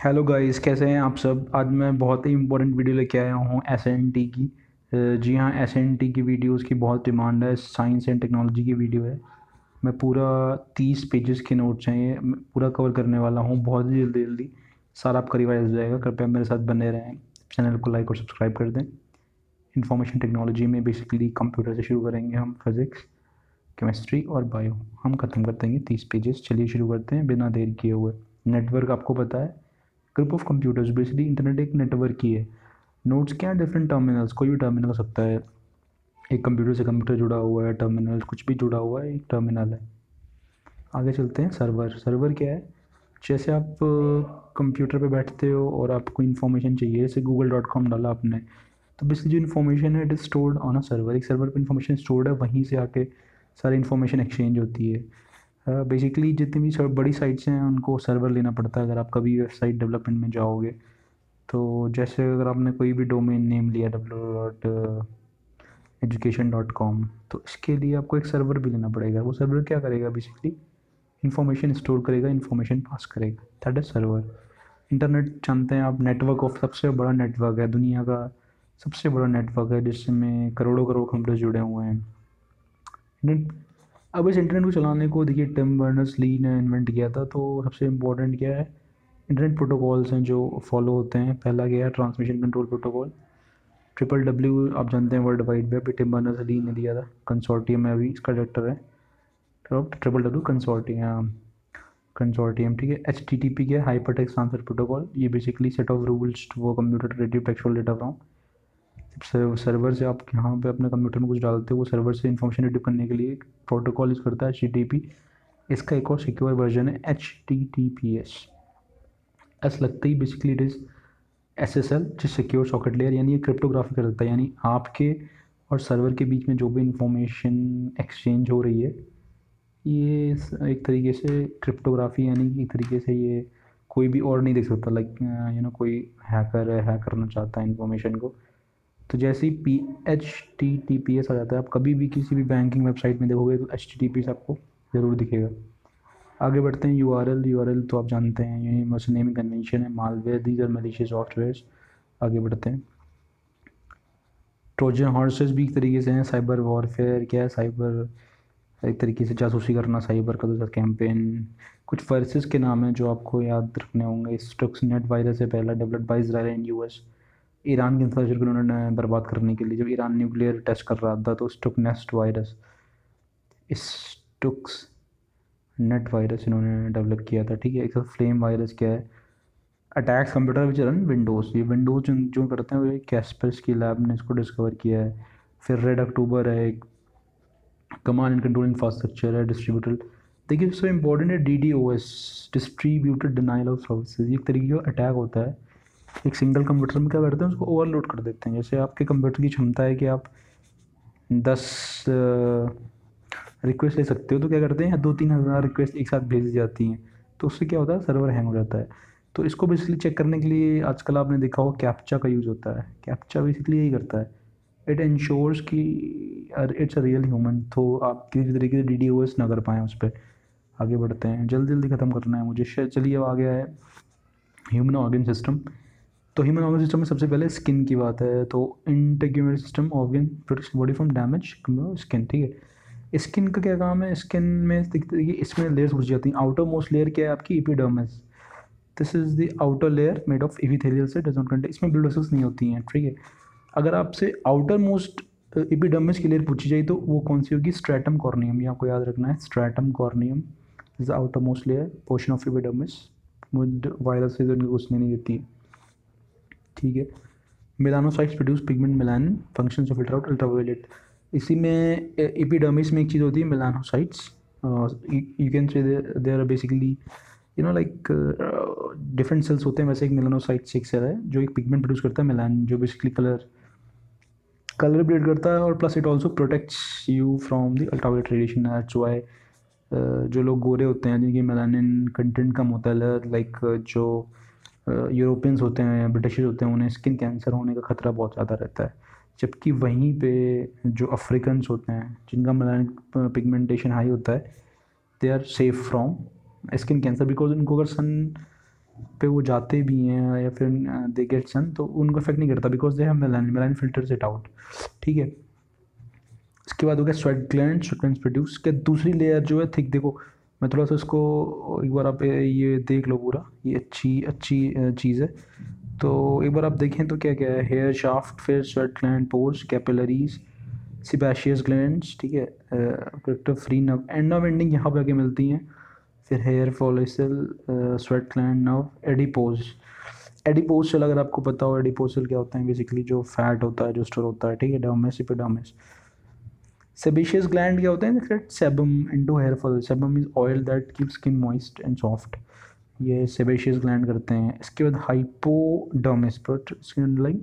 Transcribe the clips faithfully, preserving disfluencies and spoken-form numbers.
Hello guys, कैसे हैं आप सब। आज मैं बहुत ही इंपॉर्टेंट वीडियो लेके आया हूँ एस एन टी की। अ, जी हाँ, एस एन टी की वीडियोस की बहुत डिमांड है। साइंस एंड टेक्नोलॉजी की वीडियो है। मैं पूरा तीस पेजेस के नोट्स हैं, ये मैं पूरा कवर करने वाला हूँ बहुत ही जल्दी जल्दी। सारा आपका रिवाइज हो जाएगा। कृपया मेरे साथ बने रहें। चैनल को लाइक और सब्सक्राइब कर दें। इंफॉर्मेशन टेक्नोलॉजी में बेसिकली कंप्यूटर से शुरू करेंगे हम। फिज़िक्स, केमिस्ट्री और बायो हम ख़त्म कर देंगे तीस पेजेस। चलिए शुरू करते हैं बिना देर किए हुए। नेटवर्क आपको पता है, group of computers. Basically internet एक नेटवर्क ही है। नोड्स क्या है? Different terminals. कोई भी टर्मिनल हो सकता है। एक कंप्यूटर से कंप्यूटर जुड़ा हुआ है, टर्मिनल कुछ भी जुड़ा हुआ है, एक टर्मिनल है। आगे चलते हैं। सर्वर। सर्वर क्या है? जैसे आप कंप्यूटर पे बैठते हो और आपको इन्फॉर्मेशन चाहिए, जैसे गूगल डॉट कॉम डाला आपने, तो बेसिकली जो इन्फॉर्मेशन है it is stored on a server. एक सर्वर पर इन्फॉर्मेशन स्टोर्ड है, वहीं से आके सारी इन्फॉर्मेशन एक्सचेंज होती है। बेसिकली uh, जितनी भी सब बड़ी साइट्स हैं उनको सर्वर लेना पड़ता है। अगर आप कभी वेबसाइट डेवलपमेंट में जाओगे तो जैसे अगर आपने कोई भी डोमेन नेम लिया W dot education dot com, तो इसके लिए आपको एक सर्वर भी लेना पड़ेगा। वो सर्वर क्या करेगा? बेसिकली इन्फॉर्मेशन स्टोर करेगा, इन्फॉर्मेशन पास करेगा। That is server. इंटरनेट जानते हैं आप, नेटवर्क ऑफ सबसे बड़ा नेटवर्क है, दुनिया का सबसे बड़ा नेटवर्क है जिसमें करोड़ों करोड़ कंप्यूटर जुड़े हुए हैं। इंटरनेट। अब इस इंटरनेट को चलाने को देखिए टिम बर्नर्स ली ने इन्वेंट किया था। तो सबसे इम्पोर्टेंट क्या है? इंटरनेट प्रोटोकॉल्स हैं जो फॉलो होते हैं। पहला क्या है? Transmission control protocol. Triple W आप जानते हैं world wide web, Tim Berners Lee ने दिया था। कंसोर्टियम में अभी इसका डायरेक्टर है। तो ट्रिपल डब्ल्यू कंसोर्टियम कंसोर्टियम ठीक है। एच टी टी पी क्या है? Hyper text transfer protocol. ये बेसिकली सेट ऑफ रूल्स वो computer to retrieve textual data from server से। आप यहाँ पे अपने कंप्यूटर में कुछ डालते हो, वो सर्वर से इन्फॉर्मेशन रिट्रीव करने के लिए प्रोटोकॉल यूज़ करता है, एच टी टी पी। इसका एक और सिक्योर वर्जन है, H T T P S. S लगता ही basically it is S S L, जो सिक्योर सॉकेट लेयर, यानी ये क्रिप्टोग्राफी कर सकता है। यानी आपके और सर्वर के बीच में जो भी इंफॉर्मेशन एक्सचेंज हो रही है, ये एक तरीके से क्रिप्टोग्राफी, यानी कि एक तरीके से ये कोई भी और नहीं देख सकता। लाइक यू नो कोई हैकर है, हैक करना चाहता है इन्फॉर्मेशन को, तो जैसे ही P H T T P S आ जाता है, आप कभी भी किसी भी बैंकिंग वेबसाइट में देखोगे तो H T T P S आपको ज़रूर दिखेगा। आगे बढ़ते हैं। U R L. U R L तो आप जानते हैं, यूनिवर्सल नेमिंग कन्वेंशन है। Malware, these are malicious softwares. आगे बढ़ते हैं। ट्रोजन हॉर्सेस भी एक तरीके से हैं। साइबर वॉरफेयर क्या है? साइबर एक तरीके से जासूसी करना, साइबर का दूसरा कैंपेन। कुछ वायरसेस के नाम हैं जो आपको याद रखने होंगे। स्टक्स नेट वायरस है पहला, developed by Israel and U S. Iran के इंफ्रास्ट्रक्चर को उन्होंने बर्बाद करने के लिए, जब ईरान न्यूक्लियर टेस्ट कर रहा था, तो Stuxnet virus, Stuxnet virus इन्होंने डेवलप किया था। ठीक है। एक फ्लेम वायरस क्या है? Attacks computer which run Windows. ये विंडोज़ जो जो करते हैं वो कैस्पर्स की लैब ने इसको डिस्कवर किया है। फिर रेड अक्टूबर है, एक कमांड एंड कंट्रोल इंफ्रास्ट्रक्चर है, डिस्ट्रीब्यूटेड। देखिए सबसे इंपॉर्टेंट है D D O S, distributed denial of services. ये एक तरीके का अटैक होता है। एक सिंगल कंप्यूटर में क्या करते हैं, उसको ओवरलोड कर देते हैं। जैसे आपके कंप्यूटर की क्षमता है कि आप दस रिक्वेस्ट ले सकते हो, तो क्या करते हैं, दो तीन हज़ार रिक्वेस्ट एक साथ भेज दी जाती हैं। तो उससे क्या होता है? सर्वर हैंग हो जाता है। तो इसको बेसिकली चेक करने के लिए आजकल आपने देखा होगा कैप्चा का यूज़ होता है। कैप्चा बेसिकली यही करता है, इट इंश्योर्स कि इट्स अ रियल ह्यूमन, तो आप किसी तरीके से डी डी ओ एस ना कर पाएँ उस पर। आगे बढ़ते हैं, जल्दी जल्दी ख़त्म करना है मुझे। चलिए अब आ गया है ह्यूमन ऑर्गन सिस्टम। तो ह्यूमन ऑर्गन सिस्टम में सबसे पहले स्किन की बात है। तो integumentary system organ protects body from damage skin. ठीक है। स्किन का क्या काम है? स्किन में देखिए इसमें लेयर्स घुस जाती हैं। आउटर मोस्ट लेयर क्या है आपकी? Epidermis. This is the outer layer made of epithelial से डज नॉट कंटेन, इसमें ब्लड वेसल्स नहीं होती हैं। ठीक है। अगर आपसे आउटर मोस्ट एपिडर्मिस की लेयर पूछी जाए तो वो कौन सी होगी? Stratum corneum. ये आपको याद रखना है, stratum corneum is the outermost layer portion of epidermis. Virus से उनको घुसने नहीं देती है। ठीक है। Melanocytes produce pigment melanin, functions of filter out ultraviolet. इसी में एपिडर्मिस में एक चीज़ होती है melanocytes. You can say they are basically you know like different cells होते हैं। वैसे एक मेलानोसाइट्स एक सेल है जो एक पिगमेंट प्रोड्यूस करता है मेलानिन, जो बेसिकली कलर कलर ब्रेड करता है, और plus it also protects you from the ultraviolet radiation. That's why जो लोग गोरे होते हैं जिनकी मेलानिन कंटेंट कम होता है, लाइक जो यूरोपियंस होते हैं, ब्रिटिश होते हैं, उन्हें स्किन कैंसर होने का खतरा बहुत ज़्यादा रहता है। जबकि वहीं पे जो अफ्रीकन्स होते हैं जिनका मेलानिन पिगमेंटेशन हाई होता है, they are safe from skin cancer, because उनको अगर सन पे वो जाते भी हैं या फिर दे गेट सन, तो उनको इफेक्ट नहीं करता because they have melanin, melanin filters it out. ठीक है, इसके बाद हो गया sweat gland, sweat gland produce के दूसरी लेयर जो है थिक। देखो मैं थोड़ा सा इसको एक बार आप ये देख लो पूरा, ये अच्छी अच्छी चीज़ है। तो एक बार आप देखें तो क्या क्या है, हेयर शाफ्ट, फिर sweat gland, pores, capillaries, sebaceous glands, ठीक है, productive free nerve, and nerve ending यहाँ पे आके मिलती हैं। फिर hair follicle, sweat gland, nerve, adipose. Adipose अगर आपको पता हो एडिपोसल क्या होता है, बेसिकली जो फैट होता है जो स्टोर होता है, ठीक है, डर्मिस एपिडर्मिस। सेबेशियस ग्लैंड क्या होता है, sebum into hair fall. Sebum is oil that keep skin moist and soft, ये सेबेशियस ग्लैंड करते हैं। इसके बाद hypodermis, skin like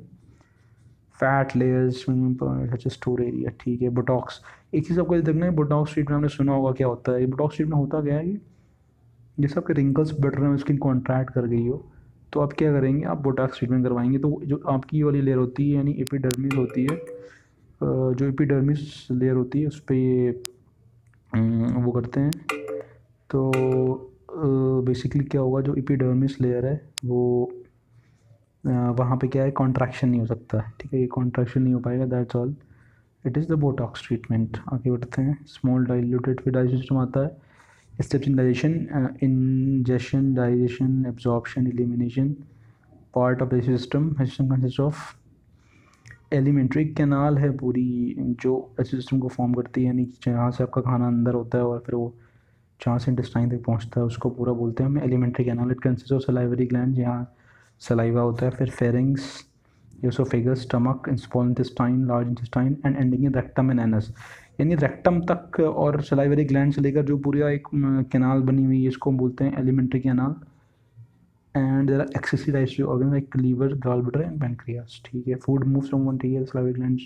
fat layers such store area, ठीक है। बोटॉक्स, एक चीज़ आपको देखना है, बोटॉक्स ट्रीटमेंट आपने सुना होगा क्या होता है। बोटॉक्स ट्रीटमेंट होता क्या है कि जैसे आपके रिंकल्स बढ़ रहे हैं, स्किन कॉन्ट्रैक्ट कर गई हो, तो आप क्या करेंगे, आप बोटॉक्स ट्रीटमेंट करवाएंगे। तो जो आपकी वाली लेयर होती है यानी एपिडर्मिस होती है, जो एपिडर्मिस लेयर होती है उस पर ये वो करते हैं। तो बेसिकली क्या होगा, जो एपिडर्मिस लेयर है वो वहाँ पे क्या है, कॉन्ट्रैक्शन नहीं हो सकता है, ठीक है, ये कॉन्ट्रैक्शन नहीं हो पाएगा, that's all, it is the botox treatment. आगे बढ़ते हैं, स्मॉल डाइल्यूटेड फिर डाइजेशन सिस्टम आता है, steps in digestion, ingestion, digestion, absorption, elimination, part of digestion system. System consist of alimentary canal है पूरी जो सिस्टम को फॉर्म करती है, यानी जहाँ से आपका खाना अंदर होता है और फिर वो जहाँ से इंटेस्टाइन तक पहुँचता है उसको पूरा बोलते हैं हम alimentary canal. It consist of salivary gland, जहाँ सलाइवा होता है, फिर pharynx, esophagus, stomach, small intestine, large intestine, and ending in rectum and anus. यानी रेक्टम तक और सलाइवरी ग्लैंड से लेकर जो पूरा एक कैनाल बनी हुई है इसको बोलते हैं alimentary canal. And there are accessory digestive organ like liver, gallbladder and pancreas, ठीक है। फूड मूव्स फ्रॉम वन, ठीक है, सलाइवरी ग्लैंड्स।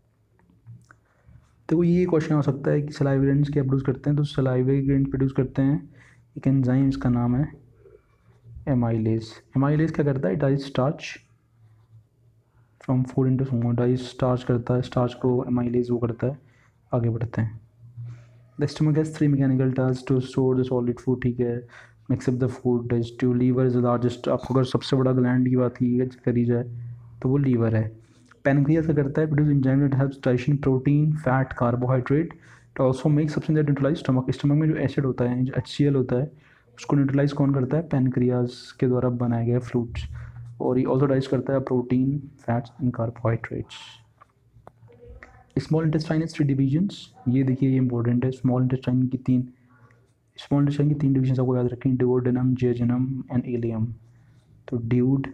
तो ये क्वेश्चन हो सकता है कि सलाइवरी ग्लैंड्स क्या प्रोड्यूस करते हैं, तो सलाइवरी ग्लैंड प्रोड्यूस करते हैं एक एंजाइम, इसका नाम है एमाइलेज। एमाइलेज क्या करता है, digest starch from food into small, digest starch करता है, स्टार्च को एमाइलेज वो करता है। आगे बढ़ते हैं, the stomach has three mechanical task to store the solid food, ठीक है, mix up the food, digestive. Liver is the largest, आपको अगर सबसे बड़ा ग्लैंड की बात की करी जाए तो वो लीवर है। पैनक्रियास क्या करता है, produce enzyme that helps digestion protein, fat, carbohydrate, it also make substance that neutralize stomach. Stomach में जो एसिड होता है, जो एच सी एल होता है, उसको न्यूट्रलाइज कौन करता है, पैनक्रियास के द्वारा बनाए गए फ्रूट्स। और ये ऑल्सो डाइजेस्ट करता है protein, fats and carbohydrates. Small intestine is three divisions, ये देखिए ये इंपॉर्टेंट है, स्मॉल इंटेस्टाइन की तीन स्मॉल इंटेस्टाइन की तीन डिविजन आपको याद रखें, ड्यूोडेनम, जेजुनम एंड इलियम। तो ड्यूड,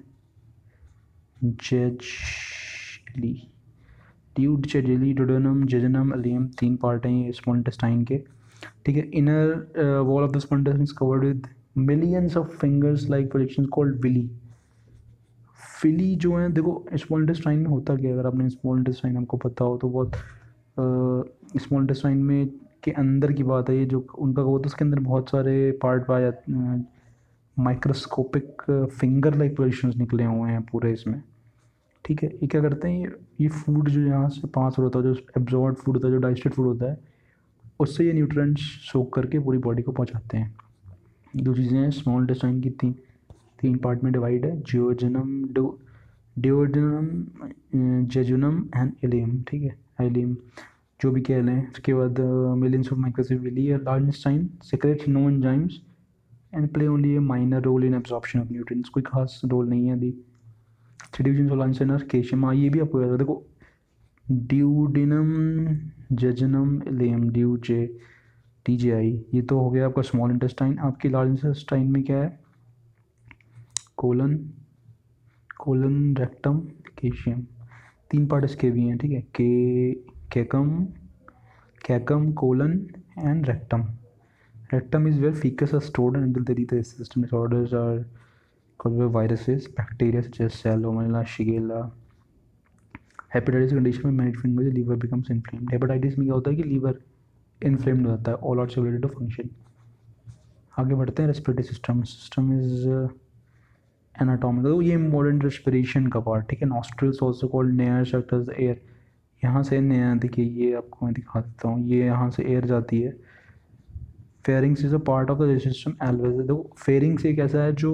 जेजली, ड्यूड, जेजली, ड्यूडेनम, जेजुनम, इलियम, तीन पार्ट हैं ये स्मॉल इंटेस्टाइन के, ठीक है। Inner wall of the small intestine is covered with millions of fingers like projections called villi. Villi जो है, देखो स्मॉल इंटेस्टाइन में होता क्या है, अगर आपने स्मॉल इंटेस्टाइन आपको पता हो तो बहुत स्मॉल इंटेस्टाइन में के अंदर की बात है ये, जो उनका वो तो उसके अंदर बहुत सारे पार्ट पाए जाते हैं, माइक्रोस्कोपिक फिंगर लाइक पोजिशंस निकले हुए हैं पूरे इसमें, ठीक है। ये क्या करते हैं, ये ये फूड जो यहाँ से पास होता है, जो एब्जॉर्ब फूड होता है, जो डाइजेस्टेड फूड होता है, उससे ये न्यूट्रिएंट्स सोख करके पूरी बॉडी को पहुँचाते हैं। दो चीज़ें हैं स्मॉल इंटेस्टाइन की, तीन तीन पार्ट में डिवाइड है, जियोजेनम, डो डिओडेनम, जेजुनम एंड इलियम, ठीक है, इलियम जो भी कह लें। उसके बाद millions of microscopic villi, large intestine secretes no enzymes and play only a minor role in absorption of nutrients, कोई खास रोल नहीं है दी। Three division of large intestine calcium, हाँ ये भी आपको याद है, देखो ड्यूडेनम, जेजुनम, इलियम, ड्यू जे टी जे आई, ये तो हो गया आपका स्मॉल इंटेस्टाइन। आपकी लार्ज इंटेस्टाइन में क्या है, कोलन, कोलन, रेक्टम, कैल्शियम, तीन पार्ट इसके भी हैं, ठीक है, के caecum, caecum, colon and rectum. Rectum is where faeces are stored and until the digestive disorders are caused by viruses, bacteria such as salmonella, shigella. Hepatitis condition में management में liver becomes inflamed. Hepatitis में क्या होता है कि liver inflamed हो जाता है, all are related to function. आगे बढ़ते हैं, respiratory system, system is anatomical, तो ये इम्पोर्टेंट रेस्पिरेशन का पार्ट, ठीक है। Nostrils also called near sectors air, यहाँ से नया देखिए, ये आपको मैं दिखा देता हूँ, ये यहाँ से एयर जाती है। Pharynx is a part of the system always, देखो फेरिंग्स एक ऐसा है जो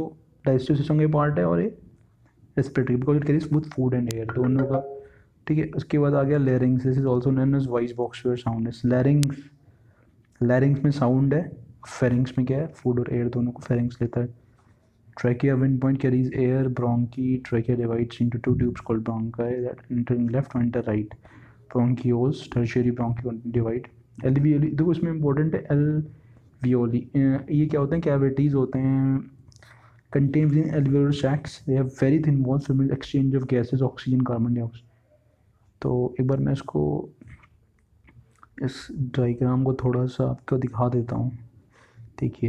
डाइजेस्टिव सिस्टम का पार्ट है और ये respiratory, because it carries with food and air दोनों का, ठीक है। उसके बाद आ गया larynx, this is also known as voice box where sound is larynx. Larynx में साउंड है, फेरिंग्स में क्या है, फूड और एयर दोनों को फेरिंग्स लेता है। Trachea wind point carries air, bronchi, trachea divides into two tubes called bronchi that enter in left enter right, bronchioles, tertiary bronchiole divide. Alveoli देखो इसमें इंपॉर्टेंट है, एल्वियोली ये क्या होते हैं, कैविटीज होते हैं contained within alveolar sacs, they have very thin walls for exchange of gases, oxygen, carbon dioxide। तो एक बार मैं इसको इस डायग्राम को थोड़ा सा आपको दिखा देता हूँ। देखिए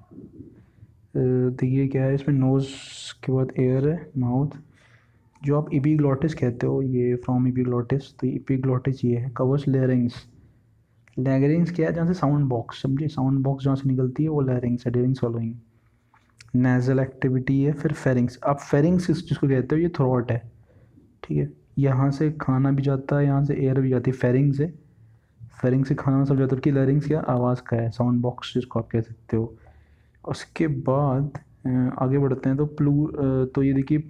देखिए क्या है इसमें, नोज़ के बाद एयर है, माउथ, जो आप एपिग्लॉटिस कहते हो, ये फ्रॉम एपिग्लॉटिस, तो एपिग्लॉटिस ये है, कवर्स लैरिंग्स। लैरिंग्स क्या है, जहाँ से साउंड बॉक्स, समझे, साउंड बॉक्स जहाँ से निकलती है वो लैरिंग्स है, ड्यूरिंग swallowing। नेजल एक्टिविटी है, फिर फेरिंग्स। अब फेरिंग्स जिसको कहते हो ये थ्रोट है, ठीक है, यहाँ से खाना भी जाता है, यहाँ से एयर भी जाती है, फेरिंग्स से, फेरिंग से खाना सब जाता है। कि लैरिंग्स क्या, आवाज़ का है, साउंड बॉक्स जिसको आप कह सकते हो। उसके बाद आगे बढ़ते हैं तो प्लू तो ये देखिए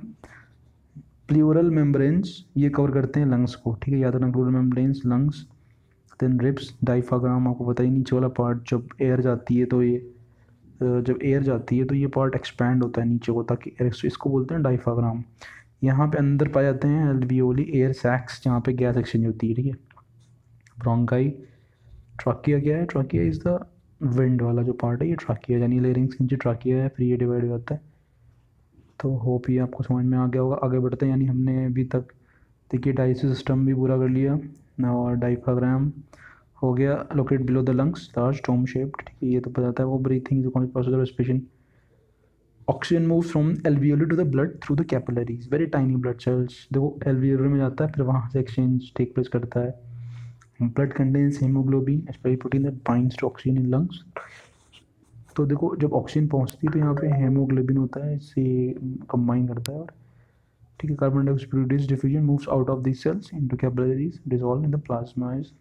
प्लूरल मेम्ब्रेन्स ये कवर करते हैं लंग्स को, ठीक है, याद रखना, pleural membranes lungs, then ribs, diaphragm आपको पता ही, नीचे वाला पार्ट जब एयर जाती है तो ये जब एयर जाती है तो ये पार्ट एक्सपैंड होता है नीचे को, ताकि इसको बोलते हैं डायफ्राम। यहाँ पे अंदर पाए जाते हैं एल्वियोली एयर सैक्स, जहाँ पे गैस एक्सचेंज होती है, ठीक है। ब्रोंकाई, ट्राकिया क्या है, ट्राकिया इज़ द विंड वाला जो पार्ट है, ये ट्राकिया, यानी लैरिंग्स के नीचे ट्राकिया है, फिर ये डिवाइड हो जाता है। तो होप ये आपको समझ में आ गया होगा। आगे बढ़ते हैं, यानी हमने अभी तक देखिए डाइजेस्टिव सिस्टम भी पूरा कर लिया, और डायफ्राम हो गया, locate below the lungs, large dome shaped, ठीक है, ये तो बताता है वो breathing is process of respiration. Oxygen moves from alveoli to the blood through the capillaries, very tiny blood cells, देखो एल्वियोली में जाता है, फिर वहाँ से एक्सचेंज टेक प्लेस करता है। Blood contains haemoglobin, especially protein that binds to oxygen in lungs. तो देखो जब ऑक्सीजन पहुँचती है तो यहाँ पे हेमोग्लोबिन होता है, इससे कंबाइन करता है, और ठीक है, carbon dioxide produce diffusion moves out of this cells into capillaries, dissolve in the plasma. Is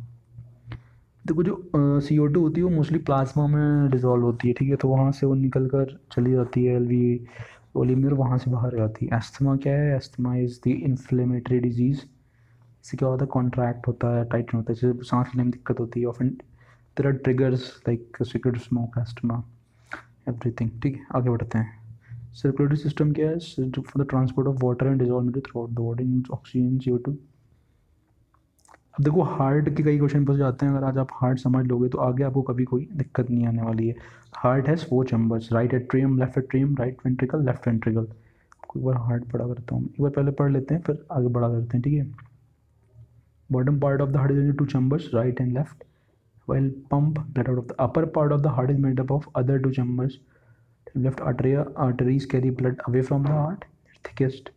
देखो जो सी ओ टू होती है वो मोस्टली प्लाज्मा में डिज़ोल्व होती है, ठीक है, तो वहाँ से वो निकल कर चली जाती है एल्वी ओलिमियर, वहाँ से बाहर जाती है। एस्थमा क्या है, asthma is the inflammatory disease, इससे क्या होता है, कॉन्ट्रैक्ट होता है, टाइट होता है, जैसे सांस लेने में दिक्कत होती है, often there are triggers like cigarette smoke, asthma, everything, ठीक है। आगे बढ़ते हैं। सर्कुलेटरी सिस्टम क्या है, for the transport of water and dissolve throughout the body, oxygen, C O two. अब देखो हार्ट के कई क्वेश्चन पूछ जाते हैं, अगर आज आप हार्ट समझ लोगे तो आगे आपको कभी कोई दिक्कत नहीं आने वाली है। Heart has four chambers, right atrium, left atrium, right ventricle, left ventricle. आपको एक बार हार्ट पढ़ा करता हूँ, एक बार पहले पढ़ लेते हैं फिर आगे बढ़ा करते हैं, ठीक है। Bottom part of the heart is two chambers, right and left, while pump blood out of the upper part of the heart is made up of other two chambers. Left arteria arteries carry blood away from the heart, thickest।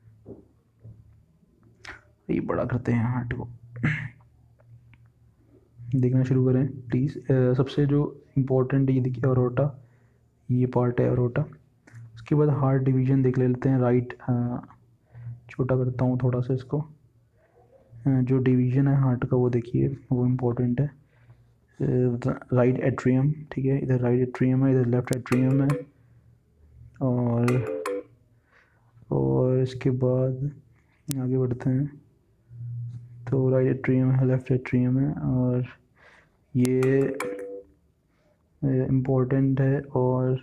ये बड़ा करते हैं heart को, देखना शुरू करें please. सबसे जो इम्पोर्टेंट ये देखिए अरोटा, ये पार्ट है अरोटा। उसके बाद हार्ट डिवीजन देख लेते हैं, राइट, छोटा करता हूँ थोड़ा सा इसको, जो डिवीजन है हार्ट का वो देखिए, वो इम्पोर्टेंट है। राइट एट्रियम, ठीक है, इधर राइट एट्रियम है, इधर लेफ्ट एट्रियम है, और और इसके बाद आगे बढ़ते हैं तो राइट एट्रियम है, लेफ्ट एट्रियम है, और ये इम्पोर्टेंट है। और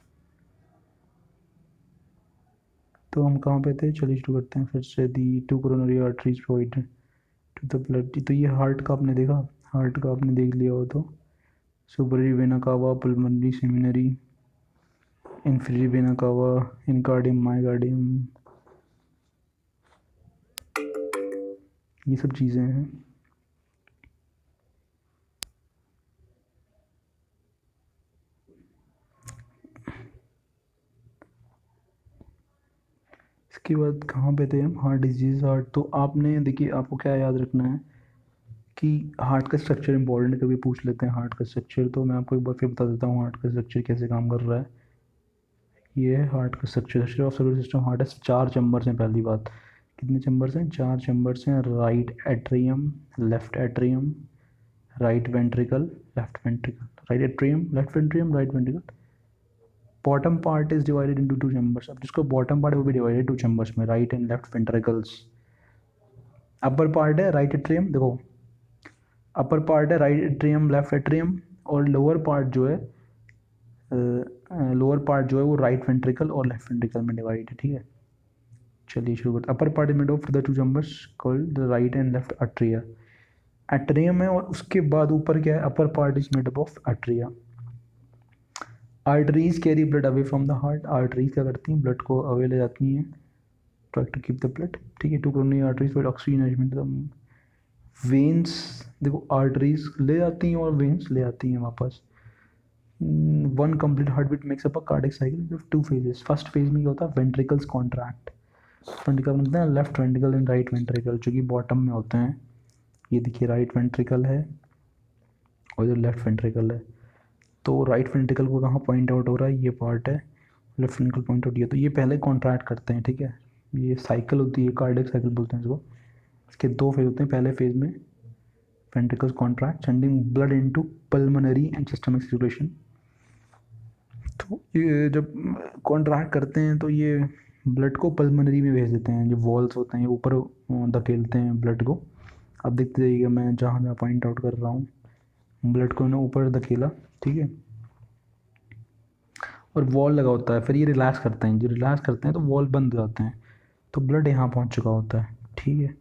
तो हम कहाँ पे थे, चलिए शुरू करते हैं फिर से। The two coronary arteries provide to the blood, तो ये हार्ट का आपने देखा, हार्ट का आपने देख लिया हो तो superior vena cava, pulmonary seminary, inferior vena cava, endocardium, myocardium, ये सब चीज़ें हैं। इसके बाद कहाँ पे थे हम, हार्ट डिजीज़, हार्ट। तो आपने देखिए आपको क्या याद रखना है कि हार्ट का स्ट्रक्चर इंपॉर्टेंट, कभी पूछ लेते हैं हार्ट का स्ट्रक्चर, तो मैं आपको एक बार फिर बता देता हूँ हार्ट का स्ट्रक्चर कैसे काम कर रहा है। ये है हार्ट का structure, structure of circular system. Heart है, चार चैम्बर्स हैं, पहली बात, कितने चैम्बर्स हैं, चार चैम्बर्स हैं। Right atrium, left atrium, right ventricle, left ventricle, right atrium, left ventricle, right ventricle, bottom part is divided into two chambers. अब जिसको बॉटम पार्ट है वो भी डिवाइडेड टू चैम्बर्स में, right and left ventricles. Upper part है right atrium, देखो upper part है right atrium left atrium, और लोअर पार्ट जो है लोअर पार्ट जो है वो राइट वेंट्रिकल और लेफ्ट वेंट्रिकल में डिवाइड है, ठीक है। चलिए शुरू करते। Upper part is made of the two chambers called the right and left atria. Atrium है और उसके बाद ऊपर क्या है, upper part is made up of atria. Arteries carry blood away from the heart. Arteries क्या करती हैं, ब्लड को अवे ले जाती हैं, try to keep the blood, ठीक है। Two coronary arteries with oxygen arrangement the veins, देखो आर्टरीज ले जाती हैं और वेन्स ले आती हैं वापस। One complete heart beat makes up a cardiac cycle two phases. First phase में क्या होता है, वेंट्रिकल्स कॉन्ट्रैक्ट। वेंट्रिकल बनते हैं left ventricle and right ventricle, जो कि बॉटम में होते हैं। ये देखिए राइट वेंट्रिकल है और इधर लेफ्ट वेंट्रिकल है। तो राइट वेंट्रिकल को कहाँ पॉइंट आउट हो रहा है, ये पार्ट है, लेफ्ट वेंट्रिकल पॉइंट आउट, ये तो ये पहले कॉन्ट्रैक्ट करते हैं, ठीक है। ये साइकिल होती है, कार्डियक साइकिल बोलते हैं इसको। इसके दो फेज होते हैं, पहले फेज में ventricles contract sending blood into pulmonary and systemic circulation. तो ये जब कॉन्ट्रैक्ट करते हैं तो ये ब्लड को पल्मोनरी में भेज देते हैं, जो वॉल्स होते हैं ऊपर धकेलते हैं ब्लड को। अब देखते जाइएगा मैं जहाँ जहाँ पॉइंट आउट कर रहा हूँ, ब्लड को ना ऊपर धकेला, ठीक है, और वॉल लगा होता है, फिर ये रिलैक्स करते हैं, जो रिलैक्स करते हैं तो वॉल बंद हो जाते हैं, तो ब्लड यहाँ पहुँच चुका होता है, ठीक है।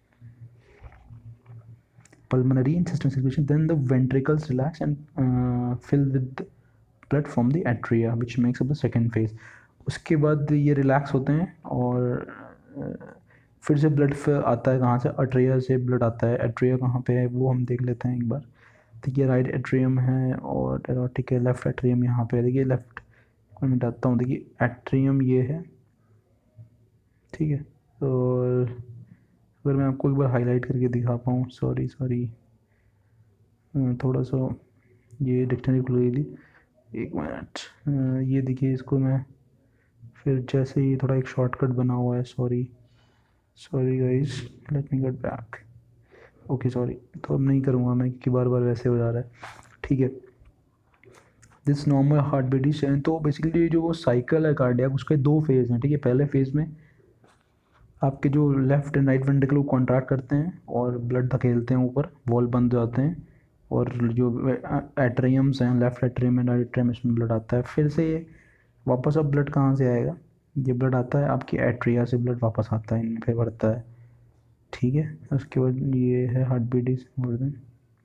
pulmonary and systemic circulation, then the ventricles relax and uh, fill with blood from the atria which makes up the second phase. उसके बाद ये रिलैक्स होते हैं और uh, फिर से ब्लड आता है, कहाँ से, अट्रिया से ब्लड आता है। एट्रिया कहाँ पे है वो हम देख लेते हैं एक बार। देखिए राइट एट्रियम है और एरोटिक है, लेफ्ट एट्रियम यहाँ पे है। देखिए लेफ्ट को मिटाता हूँ, देखिए एट्रियम ये है, ठीक है। और अगर मैं आपको एक बार हाईलाइट करके दिखा पाऊँ, सॉरी सॉरी थोड़ा सा ये डिक्शनरी खुल गई थी, एक मिनट। ये देखिए इसको मैं फिर जैसे ही थोड़ा एक शॉर्टकट बना हुआ है, sorry sorry guys, let me get back. Okay sorry, तो अब नहीं करूँगा मैं क्योंकि बार बार वैसे हो जा रहा है, ठीक है। This normal heart beat is, तो बेसिकली जो वो साइकिल है कार्डियक, उसके दो फेज़ हैं, ठीक है। पहले फेज़ में आपके जो लेफ्ट एंड राइट वेंट्रिकल को कॉन्ट्रैक्ट करते हैं और ब्लड धकेलते हैं ऊपर, वॉल बंद हो जाते हैं, और जो एट्रियम्स हैं left atrium and right atrium, इसमें ब्लड आता है। फिर से वापस अब ब्लड कहाँ से आएगा, ये ब्लड आता है आपकी एट्रिया से, ब्लड वापस आता है, इनमें फिर बढ़ता है, ठीक है। उसके बाद ये है heart beat is more than,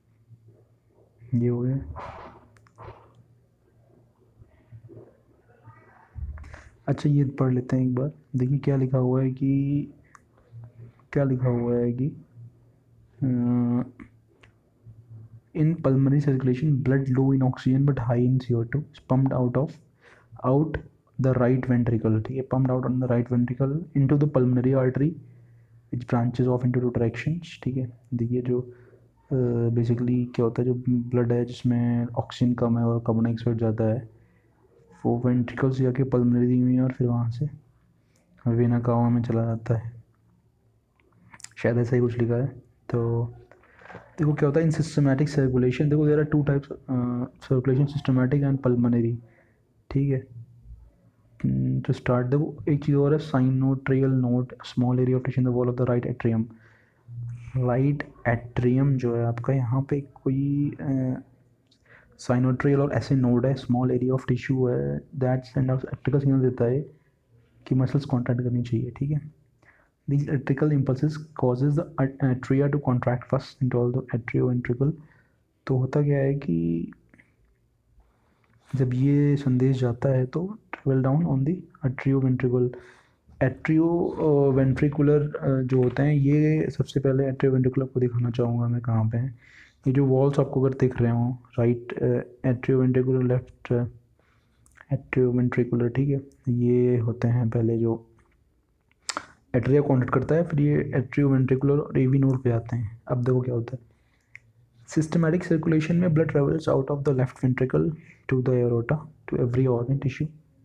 ये हो गया। अच्छा ये पढ़ लेते हैं एक बार, देखिए क्या लिखा हुआ है कि क्या लिखा हुआ है कि in pulmonary circulation blood low in oxygen but high in C O two is pumped out of out the right ventricle, ठीक है, pumped out on the right ventricle into the pulmonary artery which branches off into two directions, ठीक है। देखिए जो basically uh, क्या होता है, जो ब्लड है जिसमें ऑक्सीजन कम है और कार्बन डाइऑक्साइड ज़्यादा है, वो वेंट्रिकल से जाके पल्मोनरी में और फिर वहाँ से वेना कावा में चला जाता है, शायद ऐसा ही कुछ लिखा है। तो देखो क्या होता है इन सिस्टमैटिक सर्कुलेशन, देखो there are two types circulation, systematic and pulmonary, ठीक है। टू स्टार्ट देखो एक चीज़ और है, sinoatrial node, small area of tissue in the wall of the right atrium. Right atrium जो है आपका, यहाँ पे कोई साइनोट्रियल और ऐसे नोड है, स्मॉल एरिया ऑफ टिश्यू है, that send out electrical signal देता है कि मसल्स कॉन्ट्रैक्ट करनी चाहिए, ठीक है। These electrical impulses causes the atria to contract first into all the atrioventricle। तो होता क्या है कि जब ये संदेश जाता है तो travel down on the atrioventricle। Atrioventricular जो होते हैं, ये सबसे पहले एट्रियोवेंट्रिकुलर को दिखाना चाहूँगा मैं कहाँ पे हैं। ये जो वॉल्स आपको अगर दिख रहे हो, राइट एट्रियोवेंट्रिकुलर, लेफ्ट एट्रियोवेंट्रिकुलर, ठीक है, ये होते हैं पहले जो एट्रिया कॉन्टैक्ट करता है, फिर ये एट्रियोवेंट्रिकुलर और एवी नोड पे आते हैं। अब देखो क्या होता है, सिस्टमैटिक सर्कुलेशन में blood travels out of the left ventricle to the aorta to every organ tissue.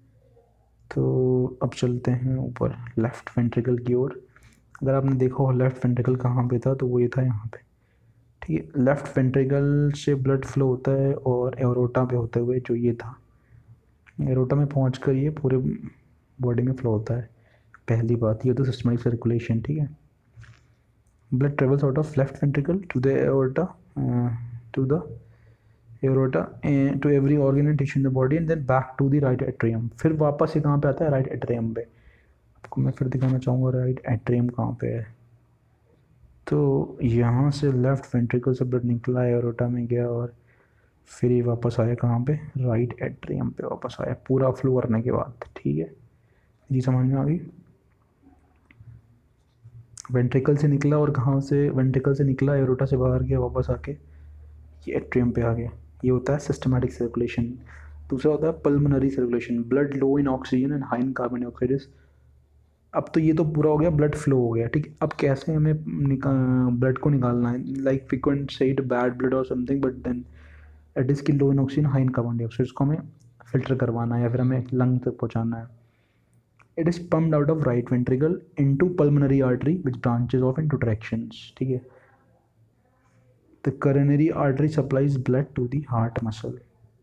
तो अब चलते हैं ऊपर लेफ्ट वेंट्रिकल की ओर। अगर आपने देखा हो लेफ्ट वेंट्रिकल कहाँ पे था, तो वो ये था यहाँ पे, ठीक है। लेफ्ट वेंट्रिकल से ब्लड फ्लो होता है और एरोटा पे होते हुए जो ये था, एरोटा में पहुँच कर ये पूरे बॉडी में फ्लो होता है। पहली बात ये तो सिस्टमेटिक सर्कुलेशन, ठीक है। Blood travels out of left ventricle to the aorta to the aorta to every organ and tissue in the body and then back to the right atrium. फिर वापस ये कहाँ पे आता है? राइट एट्रियम पे। आपको मैं फिर दिखाना चाहूँगा राइट एट्रियम कहाँ पे है। तो यहाँ से लेफ्ट वेंट्रिकल से ब्लड निकला, एरोटा में गया और फिर ये वापस आया कहाँ पे? राइट एट्रियम पे वापस आया पूरा फ्लो करने के बाद, ठीक है जी, समझ में आ गई। वेंट्रिकल से निकला और कहाँ से? वेंट्रिकल से निकला, एरोटा से बाहर गया, वापस आके ये एट्रियम पे आ गया। ये होता है सिस्टमैटिक सर्कुलेशन। दूसरा होता है pulmonary circulation, blood low in oxygen and high in carbon dioxide. अब तो ये तो पूरा हो गया, ब्लड फ्लो हो गया, ठीक है। अब कैसे हमें ब्लड को निकालना है? Like frequent said bad blood और something, but then it is की low in oxygen high in carbon dioxide, इसको हमें फिल्टर करवाना है या फिर हमें लंग तक पहुँचाना है। It is pumped out of right ventricle into pulmonary artery which branches off into directions, ठीक है। The coronary artery supplies blood to the heart muscle।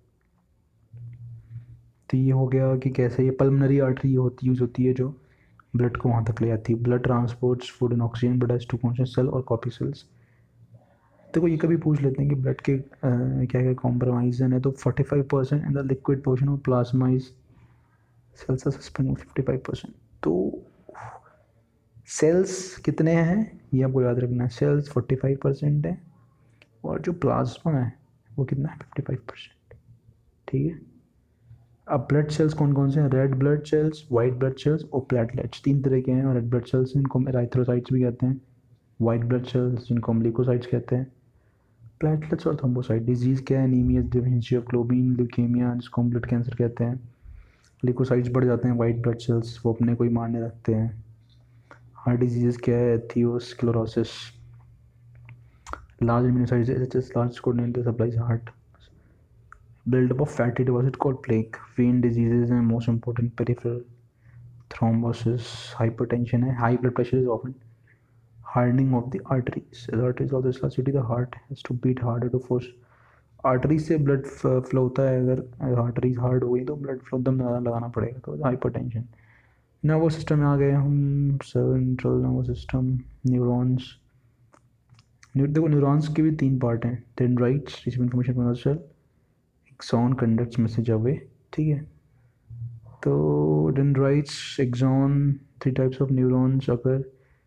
तो ये हो गया कि कैसे ये पल्मोनरी आर्टरी होती यूज होती है जो ब्लड को वहाँ तक ले जाती है। Blood transports food and oxygen blood to conscious cell और कॉपी सेल्स। देखो ये कभी पूछ लेते हैं कि ब्लड के uh, क्या क्या कॉम्प्रोमाइजन है, तो forty five percent in the liquid portion of plasma is cells are suspended fifty five percent. तो सेल्स कितने हैं ये आपको याद रखना है। सेल्स फोर्टी फाइव परसेंट है और जो प्लाज्मा है वो कितना है? फिफ्टी फाइव परसेंट, ठीक है। अब ब्लड सेल्स कौन कौन से हैं? Red blood cells, white blood cells और प्लेटलेट्स, तीन तरह के हैं। और रेड ब्लड सेल्स जिनको हम एराइथ्रोसाइट्स भी कहते हैं, वाइट ब्लड सेल्स जिनको हम ल्यूकोसाइट्स कहते हैं, प्लेटलेट्स और थ्रोम्बोसाइट। डिजीज़ क्या है? Anemia, deficiency of globin, leukemia जिसको हम ब्लड कैंसर कहते हैं। ल्यूकोसाइट्स बढ़ जाते हैं, वाइट ब्लड सेल्स वो अपने को ही मारने लगते हैं। हार्ट डिजीज़ क्या है? एथियोस्क्लेरोसिस, large immunocytes such as large coordinated supplies heart, build up of fatty deposit called plaque, vein diseases and most important peripheral thrombosis, hypertension है, high blood pressure is often hardening of the arteries, the arteries of the elasticity, the heart has to beat harder to force arteries से blood flow होता है। अगर arteries hard हो गई तो blood flow दम ज़्यादा लगाना पड़ेगा, तो hypertension। नर्वस सिस्टम में आ गए हम, सेंट्रल नर्वस सिस्टम, न्यूरॉन्स। देखो न्यूरॉन्स के भी तीन पार्ट हैं, dendrites receive information from the cell, axon conducts message away, ठीक है। तो dendrites, axon, three types of neurons अगर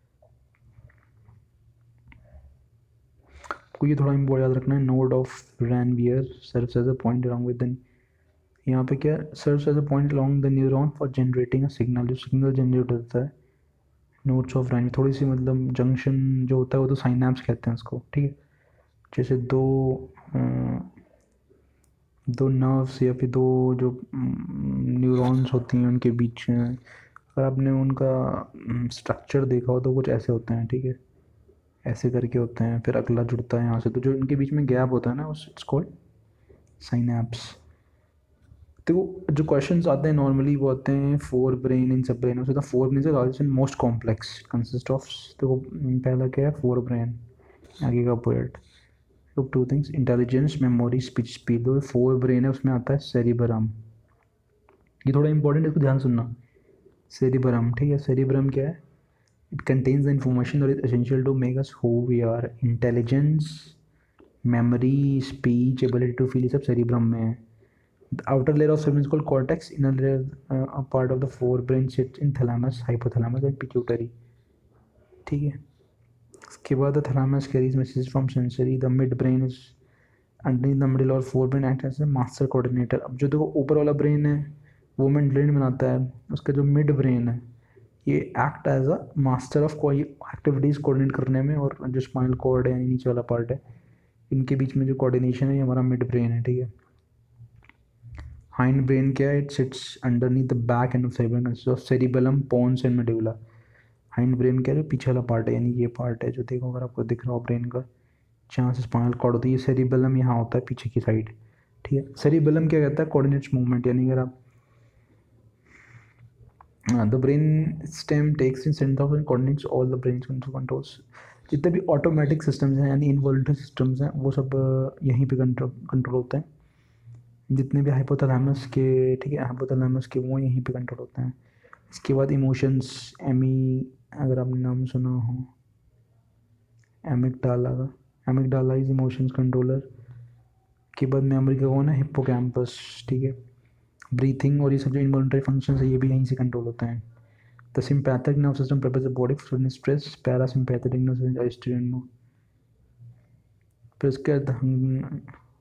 आपको ये थोड़ा इम्पोर्ट याद रखना है। Node of Ranvier serves as a point along with the, यहाँ पे क्या serves as a point along the neuron for generating a signal, जो सिग्नल जनरेट होता है। नोड्स ऑफ रैन थोड़ी सी मतलब जंक्शन जो होता है वो तो साइनैप्स कहते हैं उसको, ठीक है। जैसे दो आ, दो नर्व्स या फिर दो जो न्यूरॉन्स होती हैं उनके बीच में अगर आपने उनका स्ट्रक्चर देखा हो तो कुछ ऐसे होते हैं, ठीक है, ऐसे करके होते हैं, फिर अगला जुड़ता है यहाँ से, तो जो इनके बीच में गैप होता है ना उस इट्स कॉल्ड साइनैप्स। तो जो क्वेश्चंस आते हैं नॉर्मली वो आते हैं फोर ब्रेन इन सब ब्रेन, उसमें फोर ब्रेन से largest and most complex consist of, तो पहला क्या है? फोर ब्रेन, आगे का poet to things intelligence, memory, speech speed. दो फोर ब्रेन है उसमें आता है सेरिबरम, ये थोड़ा इंपॉर्टेंट है, इसको ध्यान सुनना। सेरिबरम, ठीक है। सेरिबरम क्या है? It contains the information that is essential to make us who we are. Intelligence, memory, speech, ability to feel, ये सब सेरिब्रम में है। The outer layer of cerebellum is called cortex. Inner layer, uh, a part of the forebrain sits in thalamus, hypothalamus and pituitary, ठीक है। उसके बाद the thalamus carries messages from sensory. The midbrain is underneath the middle और forebrain acts as a master coordinator। अब जो देखो ऊपर वाला ब्रेन है वो midbrain बनाता है, उसका जो मिड ब्रेन है ये act as a master of कोई एक्टिविटीज़ कोऑर्डिनेट करने में, और जो स्पाइनल कॉर्ड है नीचे वाला पार्ट है इनके बीच में जो कोऑर्डिनेशन है ये हमारा मिड ब्रेन है, ठीक है। हाइंड ब्रेन क्या है? It sits underneath the back end of cerebellum, consist of cerebellum, pons and medulla. Hindbrain क्या है? जो पीछे वाला पार्ट है, यानी ये पार्ट है जो देखो अगर आपको दिख रहा हो ब्रेन का, जहाँ से स्पाइनल कॉर्ड होती है। सेरिबेलम यहाँ होता है पीछे की साइड, ठीक है। सेरिबेलम क्या कहता है? कोऑर्डिनेट्स मूवमेंट, यानी अगर आप the brain stem takes in center of coordinates all the brain controls. जितने भी ऑटोमेटिक सिस्टम्स हैं यानी इनवॉल्यूंटरी सिस्टम्स हैं वो सब यहीं पे कंट्रोल कंट्रोल होते हैं। जितने भी हाइपोथैलेमस के, ठीक है, हाइपोथैलेमस के वो यहीं पे कंट्रोल होते हैं। इसके बाद इमोशंस, एमी, अगर आपने नाम सुना हो, एमिगडाला का, एमिगडाला इज इमोशंस कंट्रोलर। के बाद मेमोरी का कौन है, हिप्पोकैम्पस, ठीक है। ब्रीथिंग और ये सब जो इनवॉल्यूंटरी फंक्शन है ये भी यहीं से कंट्रोल होते हैं। The sympathetic nerve system prepares the body for stress, parasympathetic nerve system agitation mode. फिर उसके बाद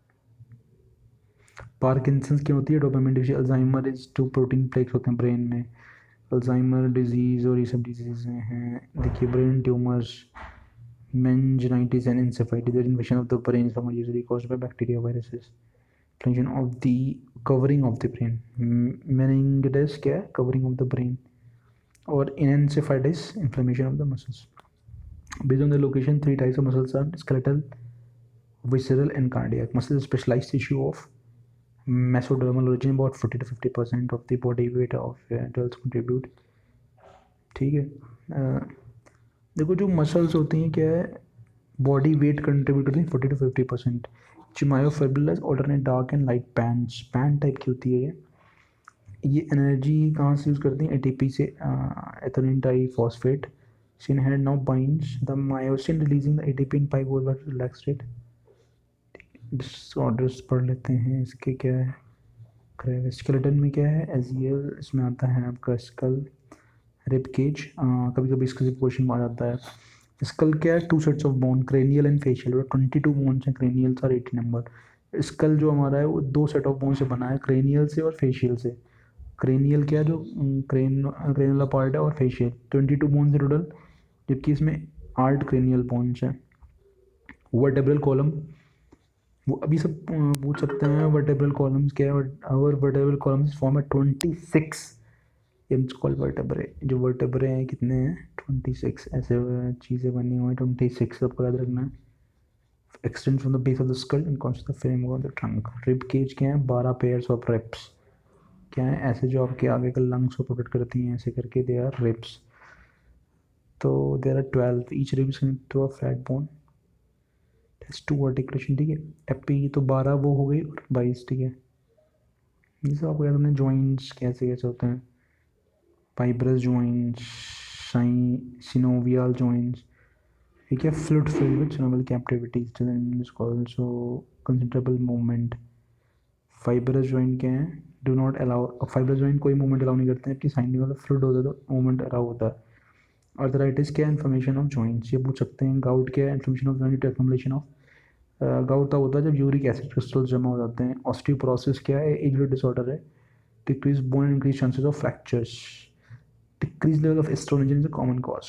पार्किंसंस की होती है, dopamine deficiency, Alzheimer is to protein plaques होते हैं ब्रेन में, अल्जाइमर डिजीज़ और ये सब डिजीज़ हैं। देखिए brain tumours, meningitis and encephalitis, the invasion of the brain is usually caused by bacteria, viruses, inflammation of the covering of the brain। meningitis क्या है, covering of the brain, और encephalitis inflammation of the muscles। based on the location, three types of muscles are skeletal, visceral and cardiac। muscle is specialized tissue of mesodermal origin, about forty to fifty percent of the body weight of adults contribute, ठीक है। uh, देखो जो muscles होती हैं क्या है, body weight contribute करती है forty two fifty percent. Myofibrils alternate dark and light bands, band type की होती है ये। ये एनर्जी कहाँ से यूज़ करती हैं, एटीपी से, ethylene triphosphate. Sin head now binds the myosin releasing the ATP in five hours by relax state. Disorders पढ़ लेते हैं इसके क्या है। स्केलेटन में क्या है, एजियल, इसमें आता है आपका स्कल, रिब केज, कभी कभी इसका क्वेश्चन आ जाता है। स्कल क्या है, two sets of bone, cranial and facial, twenty two bones हैं, क्रेनियल और एटी नंबर। स्कल जो हमारा है वो दो सेट ऑफ बोन से बना है, क्रेनियल से और फेशियल से। क्रेनियल क्या है, जो क्रेन क्रेनियल पार्ट है, और फेशियल, ट्वेंटी टू बोन्स है टोटल, जबकि इसमें आठ क्रेनियल बोन्स हैं। वर्टेब्रल कॉलम, वो अभी सब पूछ सकते हैं वर्टेब्रल कॉलम्स क्या है, और वर्टेब्रल कॉलम्स फॉर्म है ट्वेंटी सिक्स कॉल वर्टेब्रे। जो वर्टेब्रे हैं कितने हैं, ट्वेंटी सिक्स, ऐसे चीज़ें बनी हुई हैं, ट्वेंटी सिक्स सबको याद रखना है। Extend from the base of the skull and cons the frame of the trunk. Rib cage क्या है, बारह पेयर्स ऑफ रिब्स क्या है, ऐसे जो आपके आगे के लंग्स को प्रोटेक्ट करती हैं, ऐसे करके दे आर रिब्स। तो there are twelve, each ribs to a flat bone, to articulation, ठीक है। एपी तो बारह वो हो गई, और बाईस, ठीक है। ये सब आपको याद रखना है। जॉइंट्स कैसे कैसे होते हैं, fibrous joints, synovial joints, ठीक है। fluid filled with synovial cavities, then is also considerable movement। fibrous joint क्या है, do not allow, fibrous joint कोई movement allow नहीं करते हैं, कि synovial fluid होता है तो movement allow होता है। arthritis क्या है, inflammation of joints, ये पूछ सकते हैं। gout क्या है, inflammation of joint to accumulation of gout तब होता है जब यूरिक एसिड क्रिस्टल्स जमा हो जाते हैं। osteoporosis क्या है, एज रिलेटेड डिसऑर्डर है, decrease bone and increase chances of fractures. Decrease level of oestrogen is a common cause.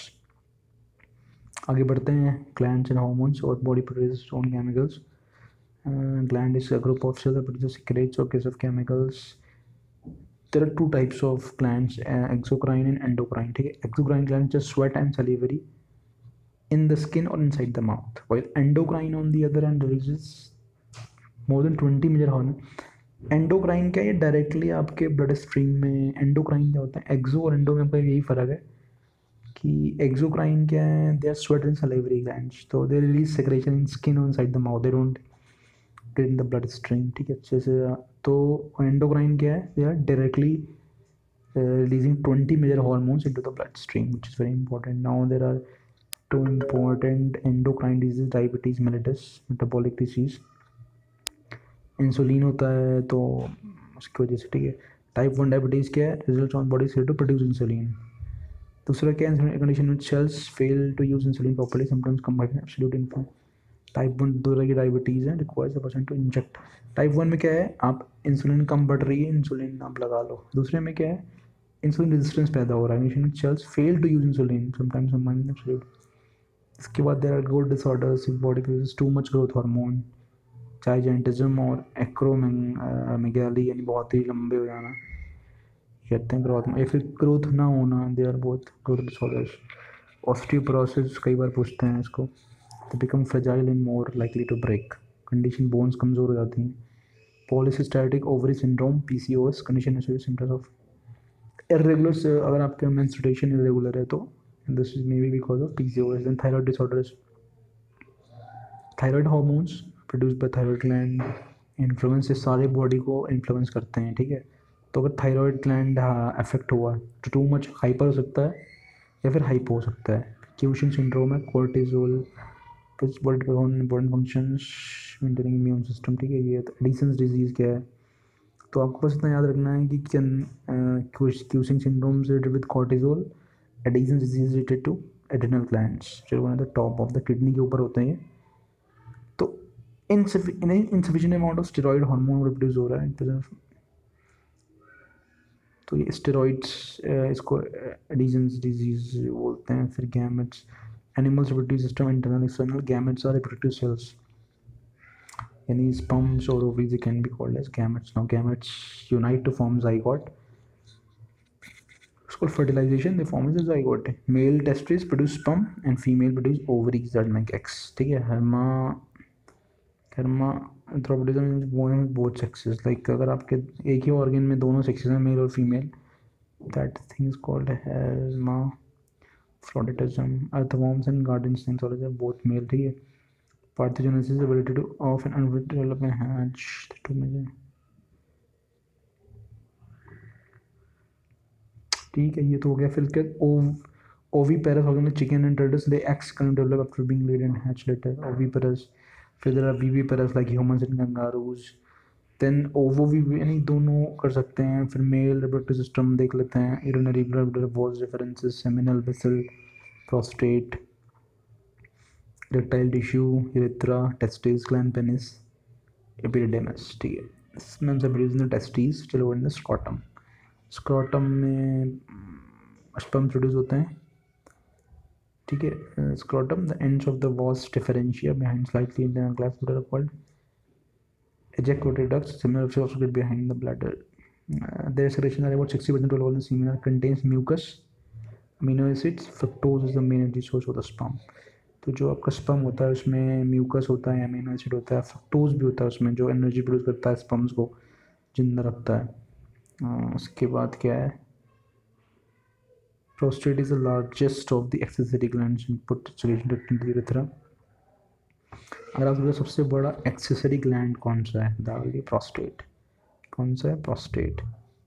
आगे बढ़ते हैं, ग्लैंड्स एंड हार्मोन्स और body produces own chemicals. Gland is a group of cells that produces secretes or case of chemicals। there are two types of glands, uh, exocrine and endocrine, ठीक है। exocrine glands just sweat and salivary in the skin or inside the mouth, while endocrine on the other hand releases more than twenty major hormone. Endocrine क्या है, ये directly आपके blood stream में। Endocrine क्या होता है, एक्सो और एंडो में आपका यही फर्क है कि एक्सोक्राइन क्या है, they are sweat and salivary glands, तो they release secretion in skin on side the mouth, they don't get in the bloodstream, ठीक है, अच्छे से। तो एंडोक्राइन क्या है, they are directly releasing twenty major hormones into the bloodstream, which is very important. Now there are two important endocrine disease, diabetes mellitus, metabolic disease. Insulin होता है तो उसकी वजह से, ठीक है। टाइप वन डायबिटीज़ क्या है, result on body cell to produce insulin. दूसरा क्या है, condition which cells fail to use insulin properly, sometimes combine absolute inform. Type one दो तरह की डायबिटीज़ है, requires the person to inject. Type one में क्या है, आप इंसुलिन कम बढ़ रही है, इंसुलिन आप लगा लो। दूसरे में क्या है, इंसुलिन रेजिस्टेंस पैदा हो रहा है, condition which cells fail to use insulin, sometimes combine absolute. इसके बाद there are growth disorders, body produces too much growth hormone, चाहे जेंटिज्म और एक्रोमेगाली यानी बहुत ही लंबे हो जाना कहते हैं ग्रोथ में, या फिर ग्रोथ ना होना, they are both growth disorders. Osteoporosis कई बार पूछते हैं इसको, they become fragile and more likely to break, condition bones कमज़ोर हो जाती हैं। Polycystic ovary syndrome, PCOS, condition symptoms of irregular, अगर आपका मेंस्ट्रुएशन इरेगुलर है तो this is maybe because of PCOS. And thyroid disorders, thyroid hormones produced by thyroid gland, influence से सारे बॉडी को इन्फ्लुएंस करते हैं, ठीक है। तो अगर थायराइड ग्लैंड अफेक्ट हुआ तो टू मच हाइपर हो सकता है या फिर हाइपो हो सकता है। क्यूशिंग सिंड्रोम है, cortisol body important functions maintaining immune system, ठीक है। ये एडिसन्स डिजीज़ क्या है, तो आपको बस इतना याद रखना है कि क्यूशिंग सिंड्रोम से related with cortisol, Addison's disease related to adrenal glands जो on the top of the kidney के ऊपर होते हैं। तो insufficient amount of steroid hormone produce हो रहा है, तो ये स्टेरॉइड्स इसको एडिसन्स डिजीज बोलते हैं। फिर gametes, animals reproductive system internal external, gametes are reproductive cells, यानी sperms or ovaries they can be called as gametes. Now gametes unite to form zygote. It's called fertilization. They form as a zygote. Male testes produce sperm and female produce ovaries that make eggs. ठीक है। herma hermaphroditism is born with both sexes. Like अगर आपके एक ही organ में दोनों sexes हैं, male और female, that thing is called hermaphroditism. Earthworms and garden snakes are both male, ठीक है। Parthenogenesis ability to of an unfit development hatch to measure, ठीक है। ये तो हो गया। फिर क्या ओव oviparous organic chicken and turtles they eggs can develop after being laid and hatch later, oviparous. फिर there are viviparous like humans and kangaroos. Then ओवोवी यानी दोनों कर सकते हैं। फिर मेल रिप्रोडक्टिव सिस्टम देख लेते हैं, urinary blood walls references, seminal vessel, prostate, erectile tissue, urethra, testis, gland, penis, epididymis, ठीक है। इसमें से प्रोड्यूस इन द टेस्टिस, चलो इन द स्क्रॉटम। स्क्रॉटम में स्पर्म प्रोड्यूस होते हैं, ठीक है। Scrotum the ends of the vas deferentia behind slightly internal class what are called ejaculated ducts, similar to also get behind the bladder. Uh, their secretion are about sixty percent to all the semen contains mucus, amino acids, fructose is the main energy source of the sperm. तो जो आपका sperm होता है उसमें mucus होता है, amino acid होता है, फ्रक्टोज भी होता है उसमें, जो एनर्जी प्रोड्यूस करता है स्पर्म्स को जिंदा रखता है। uh, उसके बाद क्या है, prostate is the largest of the accessory glands in put secretion to the urethra. अगर आप सबसे बड़ा एक्सेसरी ग्लैंड कौन सा है, दाल प्रोस्टेट। कौन सा है, प्रोस्टेट।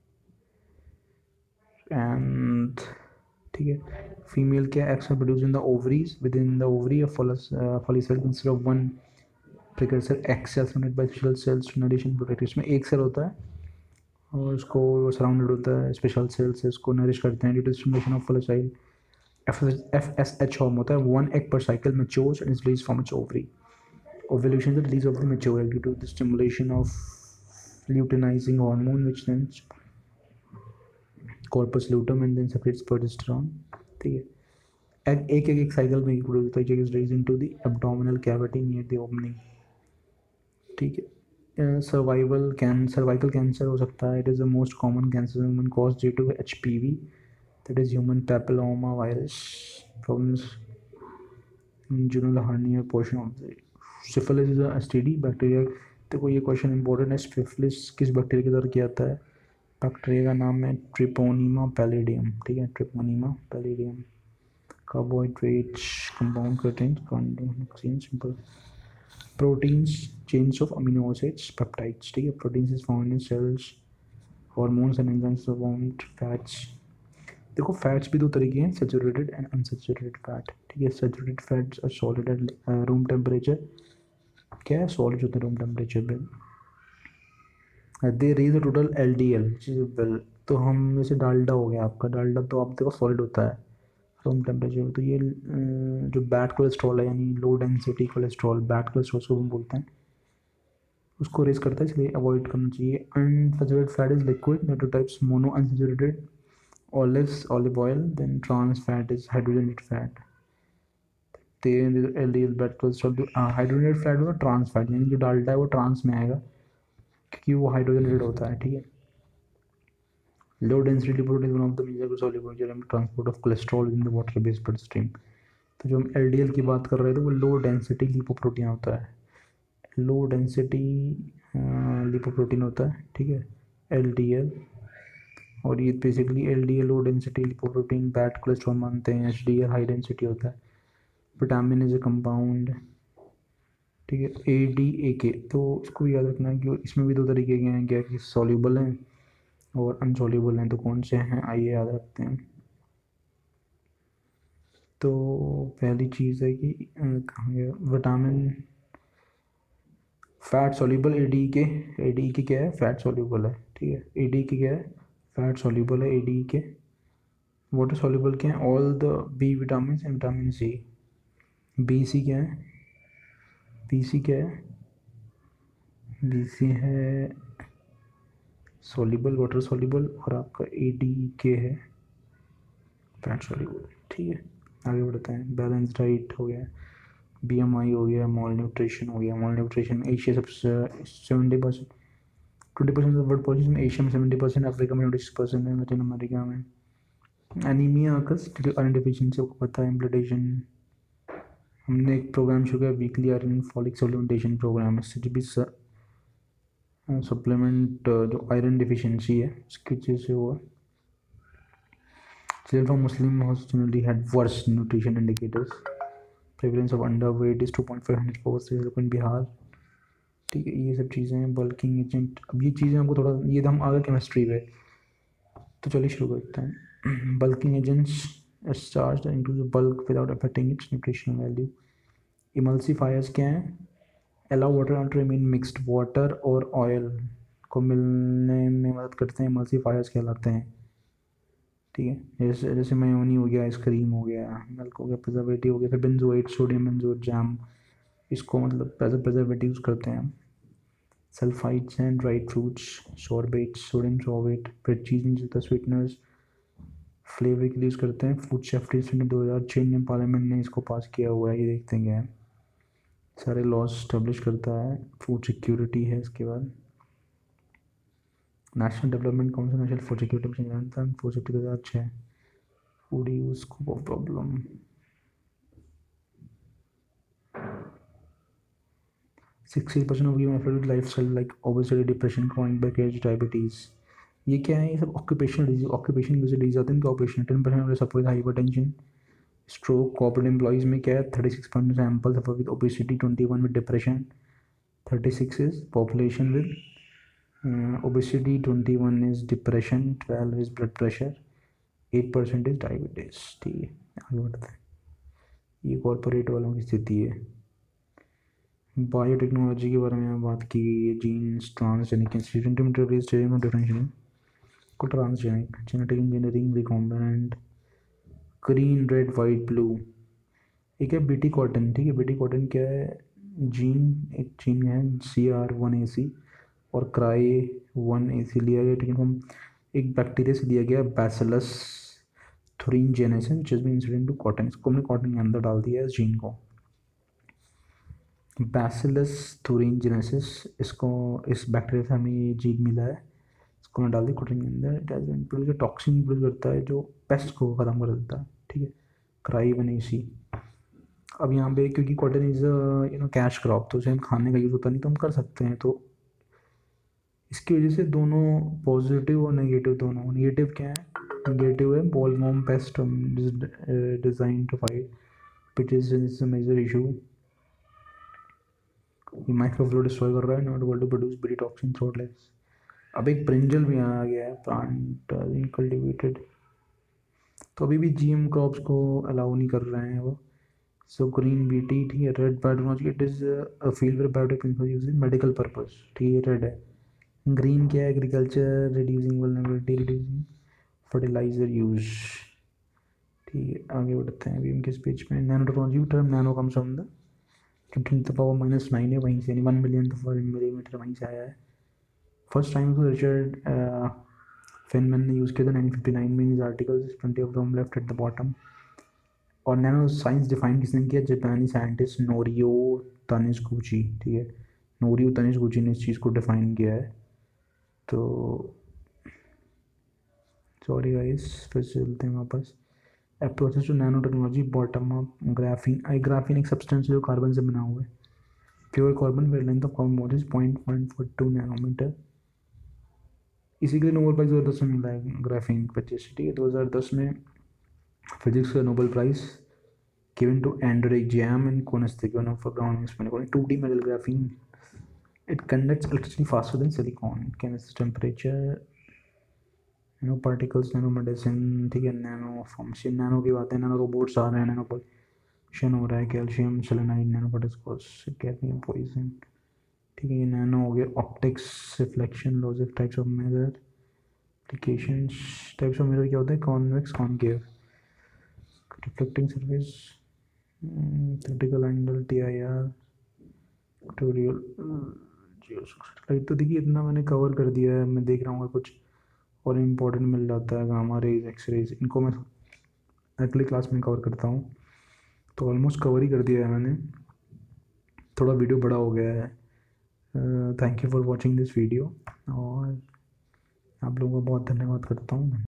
एंड ठीक है। फीमेल क्या, eggs produce in the ovaries, within the ovary of follicle consist of one precursor eggs cells surrounded by special cells to nourish and protect. इसमें एक सेल होता है और उसको सराउंडेड होता है स्पेशल सेल्स से, उसको नरिश करते हैं due to stimulation of follicle. F S H hormone होता है, one egg per cycle matures and is released from its ovary. Ovulation is the release of the mature egg due to the stimulation of luteinizing hormone, which then corpus luteum and then secretes progesterone. ठीक है। egg एक एक एक cycle में produce होता है, egg is raised into the abdominal cavity near the opening, ठीक है। सर्वाइवल कैन सर्वाइकल कैंसर हो सकता है, it is the most common cancer human cause due to H P V, that is human papilloma virus problems inguinal hernia portion of the syphilis is S T D bacteria. देखो ये question important है, syphilis किस bacteria के द्वारा किया जाता है, bacteria का नाम है ट्रिपोनीमा पैलिडियम, ठीक है। Treponema pallidum. Carbohydrates compound protein simple proteins chains of amino acids peptides, ठीक है। Proteins is found in cells, hormones and enzymes formed fats. देखो फैट्स भी दो तरीके हैं, सैचुरेटेड एंड अनसैचुरेटेड फैट, ठीक है। Saturated fats are solid at room temperature, क्या है, सॉलिड होता है रूम टेम्परेचर पे। They raise total L D L, well तो हम जैसे डालडा हो गया आपका, डालडा तो आप देखो सॉलिड होता है रूम टेम्परेचर। तो ये जो बैड कोलेस्ट्रॉल है यानी low density cholesterol, bad cholesterol को हम बोलते हैं, उसको रेज करता है, इसलिए अवॉइड करना चाहिए। Unsaturated fat is liquid, that types mono unsaturated, olives, olive oil, then trans fat is hydrogenated fat. तेल L D L bad cholesterol, hydrogenated fat होगा ट्रांस फैट, यानी जो डाल्डा है वो ट्रांस में आएगा क्योंकि वो हाइड्रोजनेटेड होता है, ठीक है। Low density lipoprotein one of the major soluble in transport of cholesterol in the water based blood stream. तो जो हम एल डी एल की बात कर रहे थे वो लो डेंसिटी लिपोप्रोटीन होता है, लो डेंसिटी लिपोप्रोटीन होता है, ठीक है, एल डी एल। और ये basically L D L low density lipoprotein, bad cholesterol मानते हैं, H D L high density होता है। विटामिन इज ए कंपाउंड ठीक है, ए डी ए के। तो इसको भी याद रखना है कि इसमें भी दो तरीके के हैं, क्या कि सॉल्यूबल हैं और अनसॉल्यूबल हैं। तो कौन से हैं आइए याद रखते हैं। तो पहली चीज़ है कि अ, कहाँ गया vitamin fat soluble A D K. A D के क्या है, फैट सॉल्यूबल है। ठीक है, ए डी के क्या है, फैट सॉल्यूबल है। A D K water soluble क्या है, all the B vitamin and vitamin C. B C क्या है, बी सी क्या है, बी सी है सॉल्यूबल, वाटर सॉल्यूबल। और आपका ए डी के है फैट सॉल्यूबल। ठीक है, आगे बढ़ते हैं। बैलेंस डाइट हो गया, बी एम आई हो गया, मॉल न्यूट्रिशन हो गया। मॉल न्यूट्रिशन एशिया सबसे seventy percent, twenty percent world population Asia में, सेवेंटी परसेंट अफ्रीका में, ट्वेंटी सिक्स परसेंट है लैटिन अमेरिका में। एनीमिया अकस आयरन डिफिशियंसी आपको पता है, इम्प्लीटेशन। हमने एक प्रोग्राम शुरू किया weekly iron folic supplementation programme. इससे जो भी सप्लीमेंट जो आयरन डिफिशियंसी है उसकी वजह से हुआ। Children from Muslim house generally had worse nutrition indicators. Prevalence of underweight is two point five hundred per in Bihar. ठीक है, ये सब चीज़ें हैं। बल्किंग एजेंट, अब ये चीज़ें हमको थोड़ा, ये तो हम आगे केमिस्ट्री पे, तो चलिए शुरू करते हैं। Bulking agents charge include bulk without affecting its nutritional value. Emulsifiers क्या हैं, allow water to remain mixed, water और ऑयल को मिलने में मदद करते हैं, इमल्सीफायर्स कहलाते हैं। ठीक है, जैसे जैसे मेयोनी हो गया, आइसक्रीम हो गया, मिल्क हो गया, प्रिजर्वेटिव हो गया। फिर बेंजोएट, सोडियम बेंजोएट जैम, इसको मतलब एज अ प्रिजर्वेटिव करते हैं हम। Sulphides and dried fruits, sorbets, sodium sorbate. फिर चीज़ होता है स्वीटनर्स, फ्लेवर के लिए यूज़ करते हैं। फूड सेफ्टी स्टैंडर्ड दो हज़ार छः में पार्लियामेंट ने इसको पास किया हुआ है, ये देखते हैं सारे लॉज स्टैब्लिश करता है। फूड सिक्योरिटी है इसके बाद। National development council, national food security mission, food safety दो हज़ार छः। Food use scope of problem, sixty percent of human lifestyle like obesity, depression, chronic backaches, diabetes. ये क्या है, ये सब ऑक्यूपेशनल डिजीज, ऑक्यूपेशन की वजह से डिजीज आते हैं। इनका ऑक्यूपेशन टेन परसेंट वाले suffer with hypertension, stroke. Corporate employees में क्या है, thirty six percent sample suffer with obesity, twenty one with depression, thirty six is population with obesity, twenty one is depression, twelve is blood pressure, eight percent is diabetes. ठीक है, आगे बढ़ते हैं। ये corporate वालों की स्थिति है। बायोटेक्नोलॉजी के बारे में बात की गई है। जीन्स, ट्रांसजेनिक डिफरेंशिएशन को transgenic, genetic engineering, recombinant, green, red, white, blue. एक है बीटी कॉटन। ठीक है, बीटी कॉटन क्या है, जीन, एक जीन है सी आर वन ए सी और क्राई वन ए सी लिया गया। ठीक है, हम एक बैक्टीरिया से लिया गया bacillus thuringiensis which has been incident to cotton. इसको हमने कॉटन के अंदर डाल दिया है इस जीन को, बैसिलस थुरिनजेनेसिस। इसको, इस बैक्टीरिया से हमें ये जीन मिला है, इसको मैं डाल दी कॉटन के अंदर। It has been produce toxin produce करता है जो पेस्ट को ख़त्म कर देता है। ठीक है, क्राई वन ए सी। अब यहाँ पे क्योंकि cotton is you know cash crop, तो उसे हम खाने का यूज़ होता नहीं, तो हम कर सकते हैं। तो इसकी वजह से दोनों पॉजिटिव और नेगेटिव दोनों। नेगेटिव क्या है, नेगेटिव है bollworm pest design to fight which is major issue. ये माइक्रोफ्लो डिस्ट्रॉय कर रहा है, नॉट एबल टू प्रोड्यूस बड़ी टॉक्सिन थ्रोटलेस। अब एक ब्रिंजल भी आ गया है, प्लांट कल्टिवेटेड। तो अभी भी जीएम क्रॉप्स को अलाउ नहीं कर रहे हैं वो। सो ग्रीन बीटी, ठीक है। Red biotechnology, it is a field where biotech use in medical purpose. ठीक है, रेड है। ग्रीन क्या है, agriculture, reducing vulnerability, reducing fertiliser use. ठीक है, आगे बढ़ते हैं अभी हम किस पेज में। Nanotechnology, term nano comes from the ten to the power minus nine है, वहीं से, यानी वन मिलियन मिलीमीटर वहीं से आया है। फर्स्ट टाइम को रिचर्ड फेनमैन ने यूज़ किया था नाइनटीन फिफ्टी नाइन में in articles, twenty of them left at the bottom. और नैनो साइंस डिफाइन किसने किया, जापानी साइंटिस्ट नोरियो तनिस्गुची। ठीक है, नोरियो तनिस्गुची ने इस चीज़ को डिफाइन किया है। तो सॉरी गाइस, फिर से चलते हैं वापस। Approaches to nanotechnology, bottom up, graphene. I graphene एक सब्सटेंस जो कार्बन से बना हुआ है, pure carbon, where length of carbon model point point four two nanometre. इसी के लिए नोबेल प्राइज़ दो हज़ार दस में मिला है ग्राफीन की वजह से। ठीक है, दो हज़ार दस में फिजिक्स का Nobel prize given to Andrei Jam and Koenigsegg for ground experiment. two D metal graphene, it conducts electricity faster than silicon. Chemistry temperature, nanoparticles, nanomedicine, ठीक है, नैनो फॉर्मेशन, नैनो की बातें, nano robots आ रहे हैं, nano pollution हो रहा है, calcium selenide, nanoparticles, cadmium poison, ठीक है, ये नैनो हो गया। Optics, reflection logic, types of mirror, applications, types of mirror क्या होता है, convex, concave, reflecting surface, critical angle, T I R, tutorial, जियो। तो देखिए इतना मैंने कवर कर दिया है। मैं देख रहा हूँ कुछ और इम्पोर्टेंट मिल जाता है, गामा रेज, एक्स रेज, इनको मैं अगले क्लास में कवर करता हूँ। तो ऑलमोस्ट कवर ही कर दिया है मैंने, थोड़ा वीडियो बड़ा हो गया है। Thank you for watching this video, और आप लोगों का बहुत धन्यवाद करता हूँ।